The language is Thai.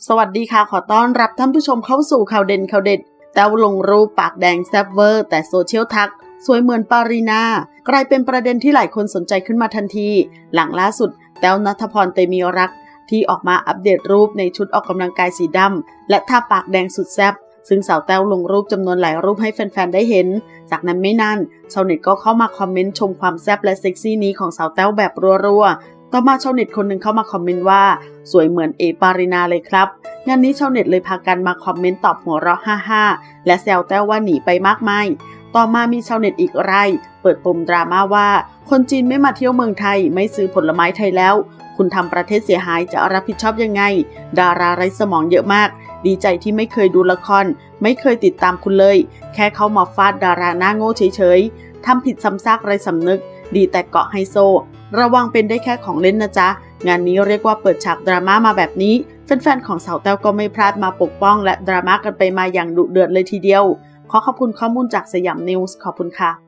สวัสดีค่ะขอต้อนรับท่านผู้ชมเข้าสู่ข่าวเด่นข่าวเด็ดแต้วลงรูปปากแดงแซ่บเวอร์แต่โซเชียลทักสวยเหมือนปารีนากลายเป็นประเด็นที่หลายคนสนใจขึ้นมาทันทีหลังล่าสุดแต้วณัฐพร เตมีรักษ์ที่ออกมาอัปเดตรูปในชุดออกกำลังกายสีดำและทาปากแดงสุดแซ่บซึ่งสาวแต้วลงรูปจำนวนหลายรูปให้แฟนๆได้เห็นจากนั้นไม่นานชาวเน็ตก็เข้ามาคอมเมนต์ชมความแซ่บและเซ็กซี่นี้ของสาวแต้วแบบรัวๆต่อมาชาวเน็ตคนหนึ่งเข้ามาคอมเมนต์ว่าสวยเหมือนปารีนาเลยครับงานนี้ชาวเน็ตเลยพากันมาคอมเมนต์ตอบหัวเราะฮ่าๆและแซวแต้วว่าหนีไปมากมายต่อมามีชาวเน็ตอีกรายเปิดปมดราม่าว่าคนจีนไม่มาเที่ยวเมืองไทยไม่ซื้อผลไม้ไทยแล้วคุณทำประเทศเสียหายจะรับผิดชอบยังไงดาราไร้สมองเยอะมากดีใจที่ไม่เคยดูละครไม่เคยติดตามคุณเลยแค่เข้ามาฟาดดาราหน้าโง่เฉยๆทำผิดซ้ำซากไร้สำนึกดีแต่เกาะไฮโซระวังเป็นได้แค่ของเล่นนะจ๊ะงานนี้เรียกว่าเปิดฉากดราม่ามาแบบนี้แฟนๆของสาวแต้วก็ไม่พลาดมาปกป้องและดราม่ากันไปมาอย่างดุเดือดเลยทีเดียวขอขอบคุณข้อมูลจากสยามนิวส์ขอบคุณค่ะ